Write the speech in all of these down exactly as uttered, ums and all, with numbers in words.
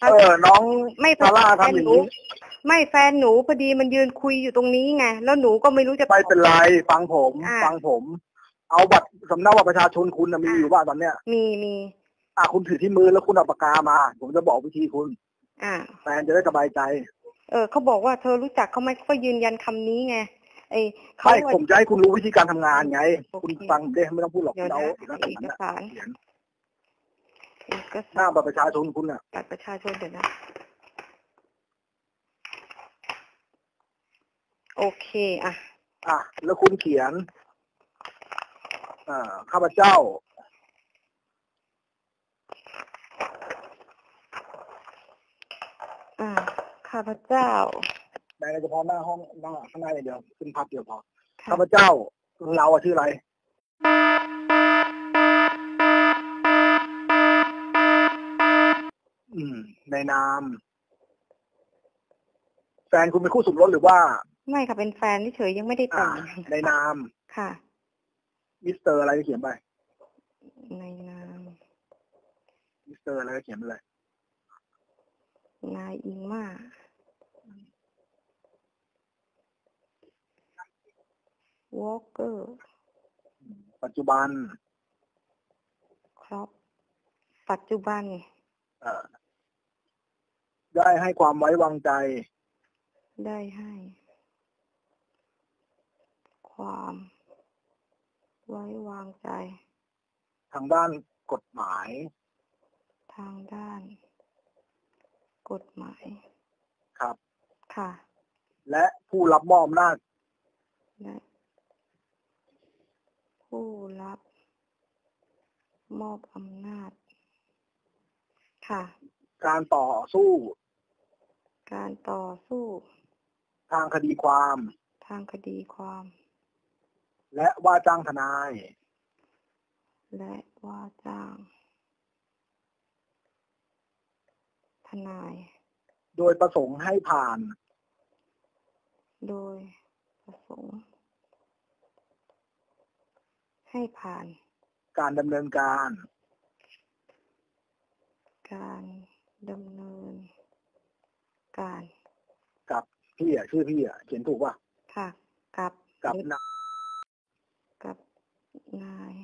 เออน้องไม่ซาร่าทำอย่างนี้ไม่แฟนหนูพอดีมันยืนคุยอยู่ตรงนี้ไงแล้วหนูก็ไม่รู้จะไม่เป็นไรฟังผมฟังผมเอาบัตรสำเนาบัตรประชาชนคุณมีอยู่บ้างตอนเนี้ยมีมีอ่ะคุณถือที่มือแล้วคุณเอาปากกามาผมจะบอกวิธีคุณอ่าแฟนจะได้สบายใจเออเขาบอกว่าเธอรู้จักเขาไหมเขายืนยันคำนี้ไงไอ้เขาผมจะให้คุณรู้วิธีการทำงานไงคุณฟังได้ไม่ต้องพูดหรอกเราเอกสารหน้าบัตรประชาชนคุณอ่ะบัตรประชาชนเดี๋ยวนะโอเคอ่ะอ่ะแล้วคุณเขียนอ่าข้าพเจ้าอ่าข้าพเจ้าในเฉพาะหน้าห้องหน้าข้างในเดียวขึ้นพับเดียวพอข้าพเจ้าเราอะชื่ออะไรอืมในนามแฟนคุณเป็นคู่สมรสหรือว่าไม่ค่ะเป็นแฟนเฉยยังไม่ได้แต่งในนามค่ะมิสเตอร์อะไรเขียนไปในนามมิสเตอร์อะไรเขียนไปเลยนายอิงมาวอลเกอร์ปัจจุบันครับปัจจุบันเอ่อได้ให้ความไว้วางใจได้ให้ความไว้วางใจทางด้านกฎหมายทางด้านกฎหมายครับค่ะและผู้รับมอบอำนาจและผู้รับมอบอำนาจค่ะการต่อสู้การต่อสู้ทางคดีความทางคดีความและว่าจ้างทนายและว่าจ้างทนายโดยประสงค์ให้ผ่านโดยประสงค์ให้ผ่านการดำเนินการการดำเนินการกับพี่อ่ะชื่อพี่อ่ะเขียนถูกป่ะค่ะกับกับนายกับนาย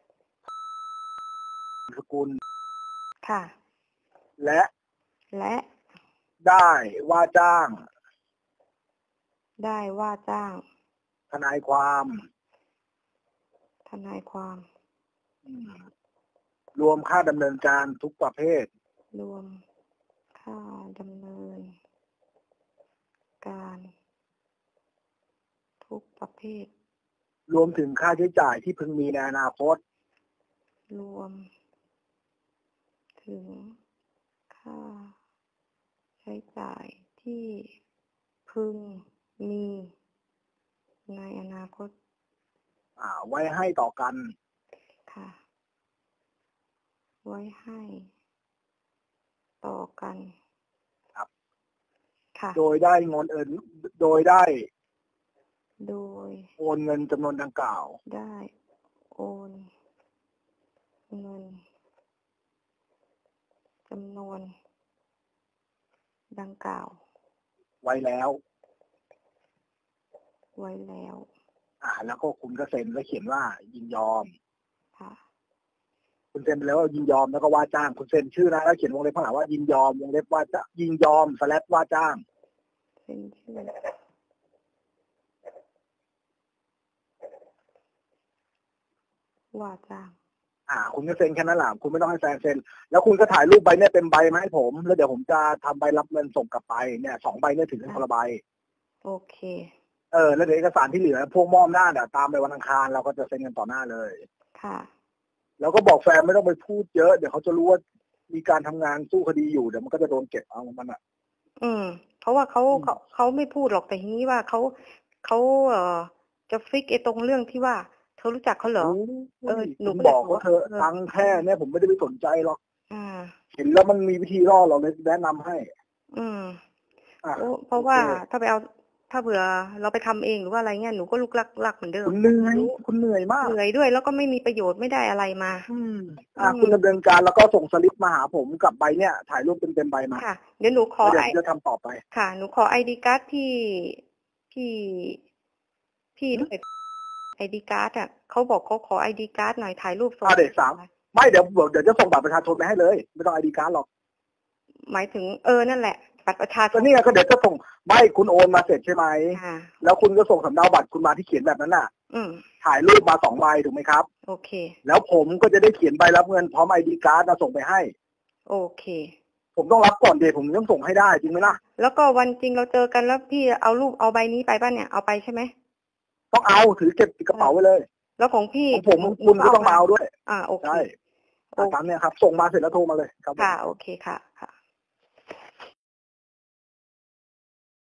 สกุลค่ะและและได้ว่าจ้างได้ว่าจ้างทนายความทนายความรวมค่าดำเนินการทุกประเภทรวมค่าดำเนินการทุกประเภทรวมถึงค่าใช้จ่ายที่พึงมีในอนาคตรวมถึงค่าใช้จ่ายที่พึงมีในอนาคตอ่าไว้ให้ต่อกันค่ะไว้ให้ต่อกันครับค่ะโดยได้เงินเอินโดยได้โดยโอนเงินจำนวนดังกล่าวได้โอนเงินจำนวนดังกล่าวไว้แล้วไว้แล้วอ่าแล้วก็คุณก็เซ็นแล้วเขียนว่ายินยอมค่ะคุณเซ็นไปแล้วว่ายินยอมแล้วก็ว่าจ้างคุณเซ็นชื่อนะแล้วเขียนวงเล็บข้างหลังว่ายินยอมวงเล็บว่าจะยินยอมสแลชว่าจ้างเซ็นชื่อว่าจ้างอ่าคุณก็เซ็นแค่นั้นแหละคุณไม่ต้องให้แฟนเซ็นแล้วคุณก็ถ่ายรูปใบเนี่ยเต็มใบมาให้ผมแล้วเดี๋ยวผมจะทำใบรับเงินส่งกลับไปเนี่ยสองใบเนี่ยถึงคนละใบโอเคเออแล้วเดี๋ยวเอกสารที่เหลือพวกมอบหน้าเนี่ยตามไปวันอังคารเราก็จะเซ็นกันต่อหน้าเลยค่ะแล้วก็บอกแฟนไม่ต้องไปพูดเยอะเดี๋ยวเขาจะรู้ว่ามีการทำงานสู้คดีอยู่เดี๋ยวมันก็จะโดนเก็บเอามันอ่ะอืมเพราะว่าเขาเขาเขาไม่พูดหรอกแต่ทีนี้ว่าเขาเขาเอ่อจะฟิกไอ้ตรงเรื่องที่ว่าเธอรู้จักเขาเหรอเออหนูบอกว่าเธอตังแค่เนี่ยผมไม่ได้ไปสนใจหรอกอ่าเห็นแล้วมันมีวิธีล่อเราเลยแนะนำให้อืมเพราะว่าถ้าไปเอาถ้าเผื่อเราไปทำเองหรือว่าอะไรเงี้ยหนูก็ลุกลักลักเหมือนเดิมคุณเหนื่อยคุณเหนื่อยมากเหนื่อยด้วยแล้วก็ไม่มีประโยชน์ไม่ได้อะไรมาอืมอ่าคุณดำเนินการแล้วก็ส่งสลิปมาหาผมกับใบเนี่ยถ่ายรูปเต็มๆใบมาค่ะ เดี๋ยวหนูขอเดี๋ยวไอผมจะทำต่อไปค่ะหนูขอไอดีการ์ดพี่พี่พี่ด้วยไอดีการ์ดอ่ะเขาบอกเขาขอไอดีการ์ดหน่อยถ่ายรูปส่งอ่าเด็กสามไม่เดี๋ยวเดี๋ยวจะส่งบัตรประชาชนไปให้เลยไม่ต้องไอดีการ์ดหรอกหมายถึงเออนั่นแหละบัตรประชาชก็นนี่ไงก็เดี๋ยวจะส่งไม่คุณโอนมาเสร็จใช่ไหมค่ะแล้วคุณก็ส่งสำเนาบัตรคุณมาที่เขียนแบบนั้นน่ะอืมถ่ายรูปมาสองใบถูกไหมครับโอเคแล้วผมก็จะได้เขียนใบรับเงินพร้อมไอดีการ์ดมาส่งไปให้โอเคผมต้องรับก่อนเดี๋ยวผมต้องส่งให้ได้จริงไหมล่ะแล้วก็วันจริงเราเจอกันแล้วพี่เอารูปเอาใบนี้ไปป่ะเนี่ยเอาไปใช่ไหมต้องเอาถือเก็บติดกระเป๋าไว้เลยแล้วของพี่ของผมคุณก็ต้องมาเอาด้วยอ่าโอเคใช่โอเคตามเนี่ยครับส่งมาเสร็จแล้วโทรมาเลยครับค่ะโอเคค่ะค่ะ